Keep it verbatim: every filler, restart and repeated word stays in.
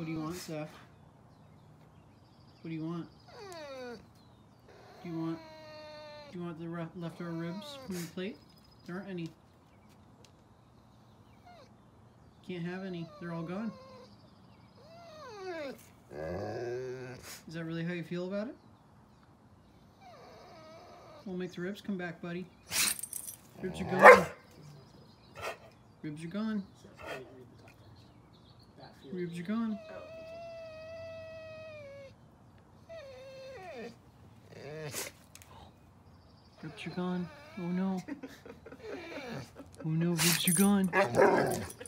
What do you want, Zeph? What do you want? Do you want? Do you want the leftover ribs from your plate? There aren't any. Can't have any. They're all gone. Is that really how you feel about it? We'll make the ribs come back, buddy. Ribs are gone. Ribs are gone. Ribs are gone. Ribs are gone. Oh no. Oh no, ribs are gone.